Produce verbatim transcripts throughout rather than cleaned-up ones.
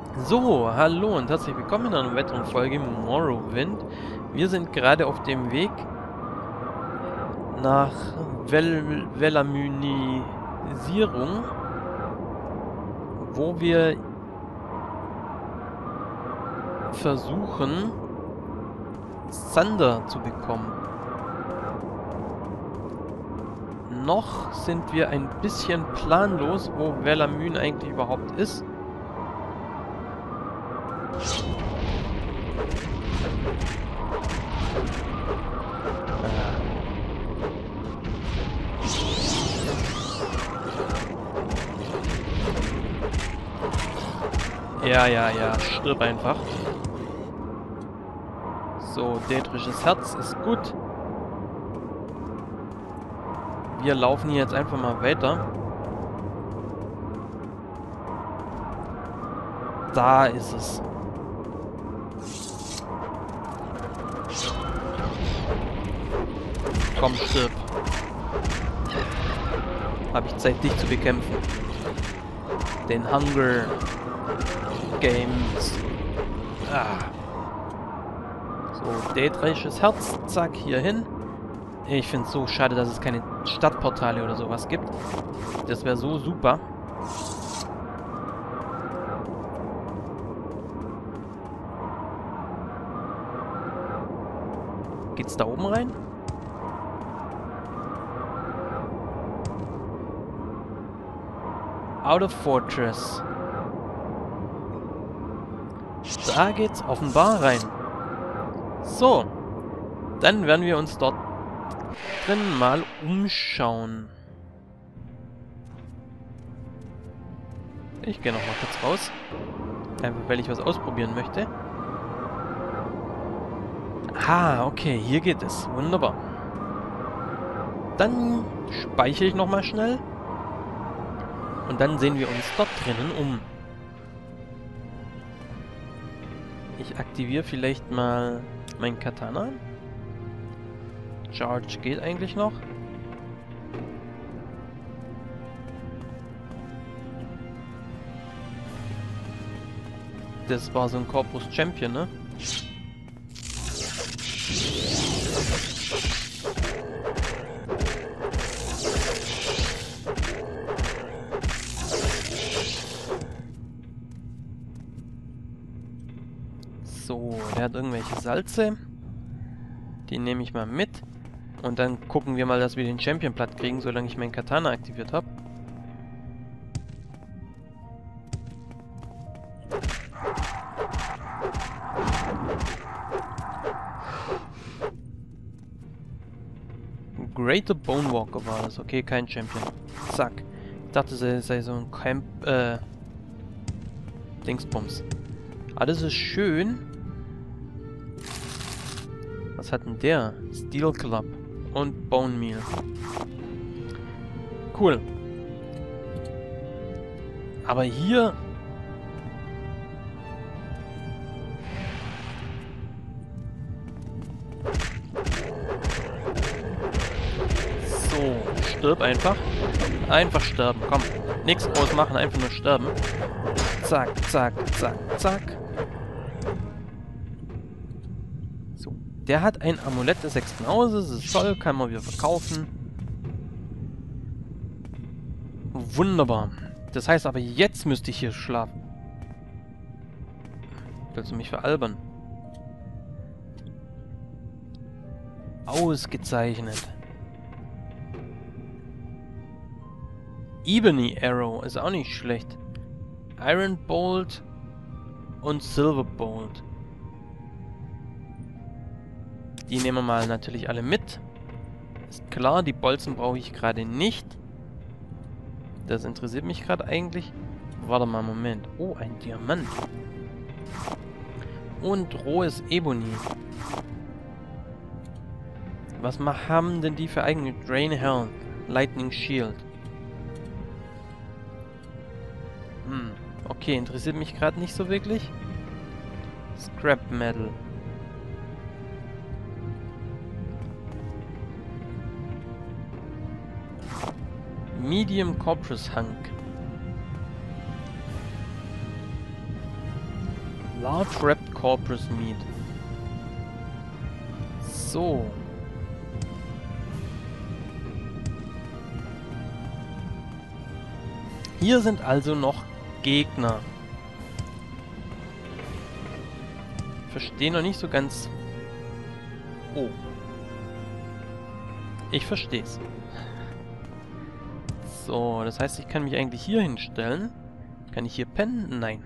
So, hallo und herzlich willkommen in einer weiteren Folge Morrowind. Wir sind gerade auf dem Weg nach Vel Velamynisierung, wo wir versuchen, Sander zu bekommen. Noch sind wir ein bisschen planlos, wo Velamyn eigentlich überhaupt ist. Ja, ja, ja, stirb einfach. So, dädrisches Herz ist gut. Wir laufen hier jetzt einfach mal weiter. Da ist es. Komm, stirb. Habe ich Zeit, dich zu bekämpfen. Den Hunger Games. Ah. So, dädrisches Herz. Zack, hier hin. Ich finde es so schade, dass es keine Stadtportale oder sowas gibt. Das wäre so super. Geht's da oben rein? Outer Fortress. Da geht's offenbar rein. So. Dann werden wir uns dort drin mal umschauen. Ich gehe noch mal kurz raus. Einfach weil ich was ausprobieren möchte. Ah, okay, hier geht es. Wunderbar. Dann speichere ich noch mal schnell. Und dann sehen wir uns dort drinnen um. Ich aktiviere vielleicht mal mein Katana. Charge geht eigentlich noch. Das war so ein Corpus Champion, ne? So, der hat irgendwelche Salze. Die nehme ich mal mit. Und dann gucken wir mal, dass wir den Champion platt kriegen, solange ich meinen Katana aktiviert habe. Greater Bonewalker war das. Okay, kein Champion. Zack. Ich dachte, es sei so ein Camp, äh, Dingsbums. Alles ist schön. Was hat denn der? Steel Club und Bone Meal. Cool. Aber hier... So, stirb einfach. Einfach sterben, komm. Nichts groß machen, einfach nur sterben. Zack, zack, zack, zack. So, der hat ein Amulett des sechsten Hauses, das ist toll, kann man wieder verkaufen. Wunderbar. Das heißt aber, jetzt müsste ich hier schlafen. Willst du mich veralbern? Ausgezeichnet. Ebony Arrow ist auch nicht schlecht. Iron Bolt und Silver Bolt. Die nehmen wir mal natürlich alle mit. Ist klar, die Bolzen brauche ich gerade nicht. Das interessiert mich gerade eigentlich. Warte mal, Moment. Oh, ein Diamant. Und rohes Ebony. Was haben denn die für eigene Drain Health? Lightning Shield. Hm, okay, interessiert mich gerade nicht so wirklich. Scrap Metal. Medium Corpus Hunk. Large Wrapped Corpus Meat. So. Hier sind also noch Gegner. Verstehe noch nicht so ganz. Oh. Ich verstehe es. So, das heißt, ich kann mich eigentlich hier hinstellen. Kann ich hier pennen? Nein.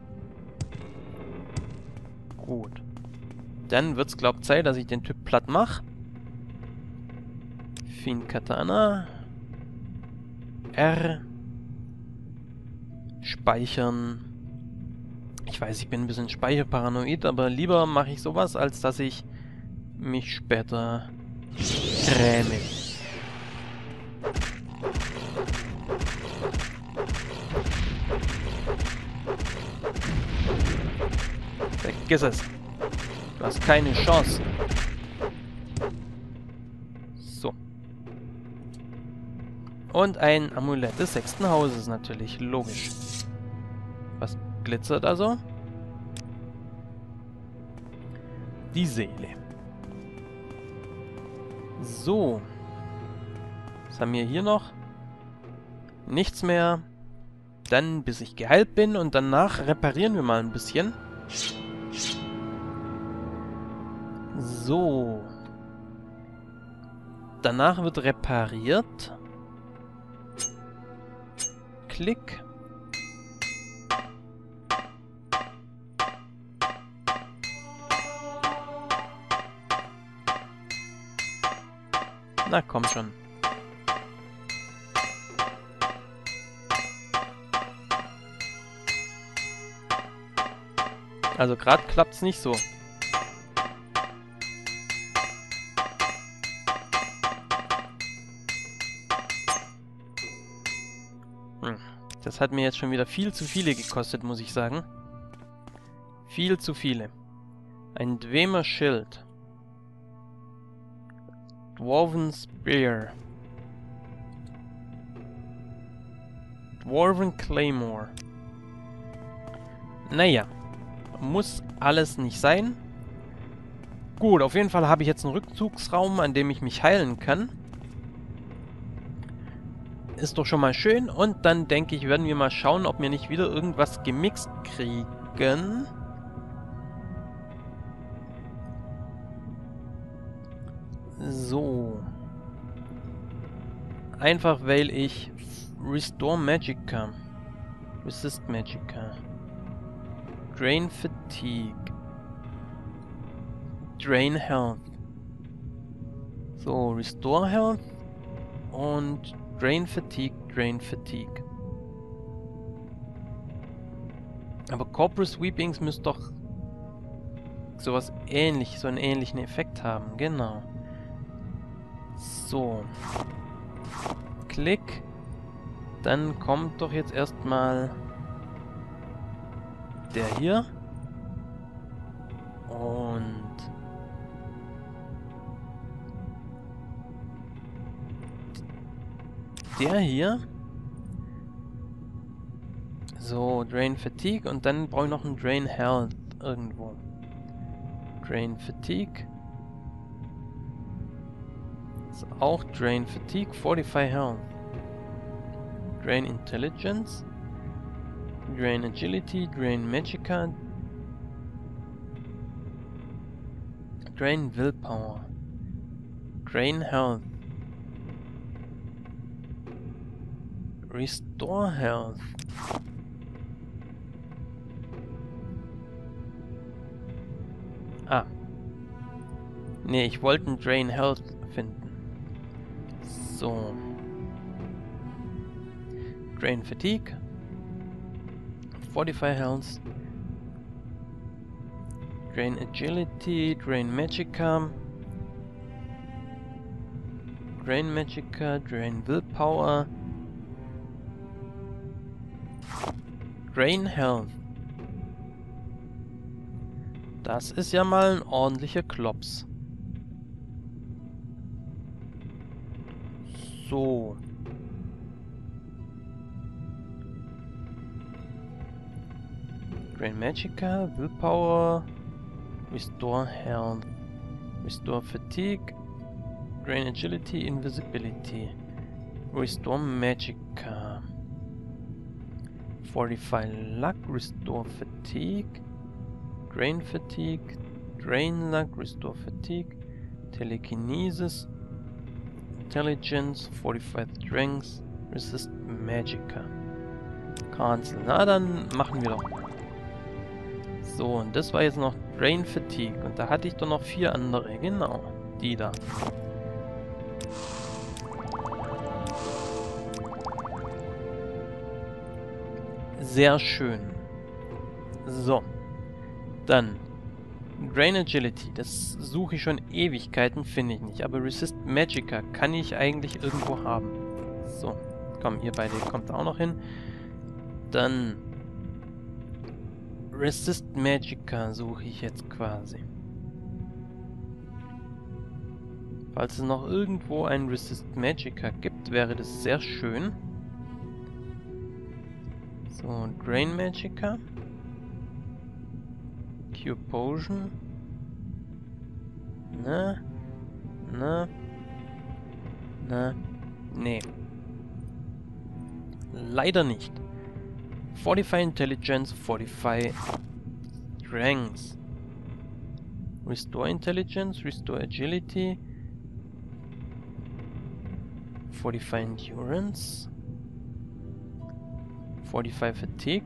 Gut. Dann wird es, glaube ich, Zeit, dass ich den Typ platt mache. Fiend Katana. R. Speichern. Ich weiß, ich bin ein bisschen speicherparanoid, aber lieber mache ich sowas, als dass ich mich später gräme. Vergiss es. Du hast keine Chance. So. Und ein Amulett des sechsten Hauses natürlich, logisch. Was glitzert also? Die Seele. So. Was haben wir hier noch? Nichts mehr. Dann, bis ich geheilt bin und danach reparieren wir mal ein bisschen. So. Danach wird repariert. Klick. Na, komm schon. Also gerade klappt's nicht so. Hm. Das hat mir jetzt schon wieder viel zu viele gekostet, muss ich sagen. Viel zu viele. Ein Dwemer Schild. Dwarven Spear. Dwarven Claymore. Naja. Muss alles nicht sein. Gut, auf jeden Fall habe ich jetzt einen Rückzugsraum, an dem ich mich heilen kann. Ist doch schon mal schön. Und dann denke ich, werden wir mal schauen, ob wir nicht wieder irgendwas gemixt kriegen. So. Einfach weil ich Restore Magicka. Resist Magicka. Drain Fatigue. Drain Health. So, Restore Health und Drain Fatigue, Drain Fatigue. Aber Corporate Sweepings müsste doch sowas ähnlich, so einen ähnlichen Effekt haben, genau. So. Klick. Dann kommt doch jetzt erstmal der hier. Und der hier. So, Drain Fatigue und dann brauche ich noch einen Drain Health irgendwo. Drain Fatigue. Ist auch Drain Fatigue, Fortify Health. Drain Intelligence. Drain Agility, Drain Magicka. Drain Willpower. Drain Health. Restore Health. Ah. Nee, ich wollte einen Drain Health finden. So. Drain Fatigue. Fortify Health. Drain Agility, Drain Magicka. Drain Magicka, Drain Willpower. Drain Health. Das ist ja mal ein ordentlicher Klops. So. Drain Magicka, Willpower, Restore Health, Restore Fatigue, Drain Agility, Invisibility, Restore Magicka, Fortify Luck, Restore Fatigue, Drain Fatigue, Drain Luck, Restore Fatigue, Telekinesis, Intelligence, Fortify Strength, Resist Magicka. Cancel. Na, dann machen wir doch. So, und das war jetzt noch Drain Fatigue. Und da hatte ich doch noch vier andere. Genau. Die da. Sehr schön. So. Dann. Drain Agility. Das suche ich schon Ewigkeiten, finde ich nicht. Aber Resist Magicka kann ich eigentlich irgendwo haben. So. Komm, ihr beide kommt da auch noch hin. Dann Resist Magicka suche ich jetzt quasi. Falls es noch irgendwo ein Resist Magicka gibt, wäre das sehr schön. So, Drain Magicka. Cure Potion. Na? Na? Na? Nee. Leider nicht. Fortify Intelligence, Fortify Strength. Restore Intelligence, Restore Agility. Fortify Endurance. Fortify Fatigue.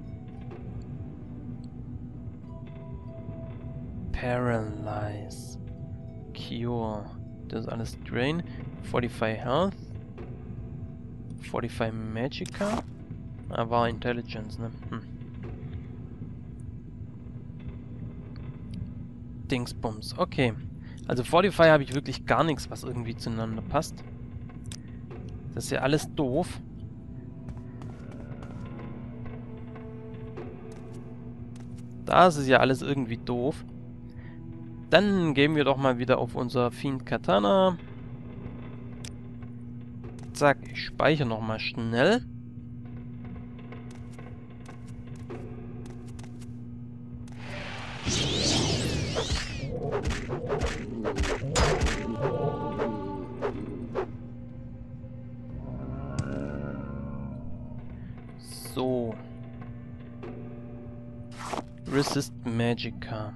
Paralyze. Cure. Das ist alles Drain. Fortify Health. Fortify Magicka. Ah, war Intelligence, ne? Hm. Dingsbums. Okay. Also Fortify habe ich wirklich gar nichts, was irgendwie zueinander passt. Das ist ja alles doof. Da ist es ja alles irgendwie doof. Dann gehen wir doch mal wieder auf unser Fiend Katana. Zack, ich speichere nochmal schnell. So. Resist Magicka.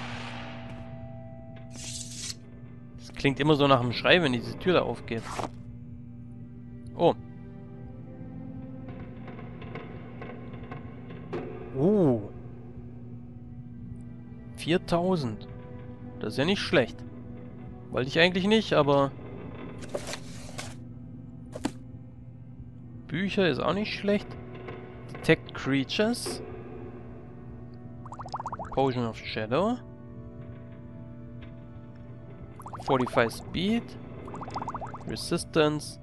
Das klingt immer so nach einem Schrei, wenn diese Tür da aufgeht. Oh. Oh. viertausend. Das ist ja nicht schlecht. Wollte ich eigentlich nicht, aber... Bücher ist auch nicht schlecht. Detect Creatures. Potion of Shadow. Fortify Speed. Resistance.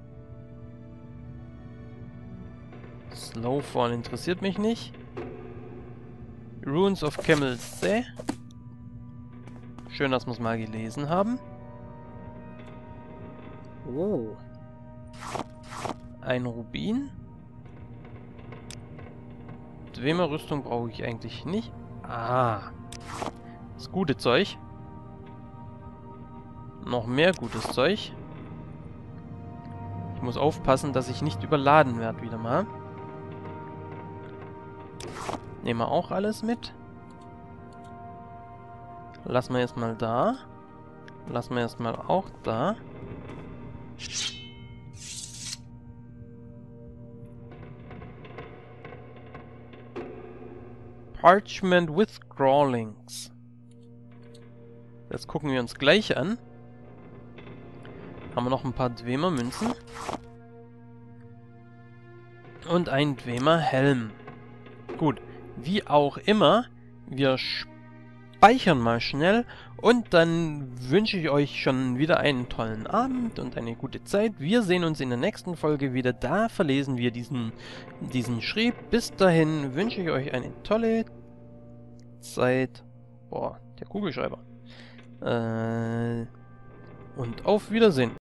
Slowfall interessiert mich nicht. Runes of Camel See. Schön, dass wir es mal gelesen haben. Oh. Ein Rubin. Dwemer-Rüstung brauche ich eigentlich nicht. Ah. Das gute Zeug. Noch mehr gutes Zeug. Ich muss aufpassen, dass ich nicht überladen werde wieder mal. Nehmen wir auch alles mit. Lassen wir erstmal da. Lassen wir erstmal auch da. Parchment with Scrawlings. Das gucken wir uns gleich an. Haben wir noch ein paar Dwemer-Münzen. Und ein Dwemer-Helm. Gut, wie auch immer, wir speichern mal schnell und dann wünsche ich euch schon wieder einen tollen Abend und eine gute Zeit. Wir sehen uns in der nächsten Folge wieder. Da verlesen wir diesen, diesen Schrieb. Bis dahin wünsche ich euch eine tolle Zeit. Boah, der Kugelschreiber. Äh, und auf Wiedersehen.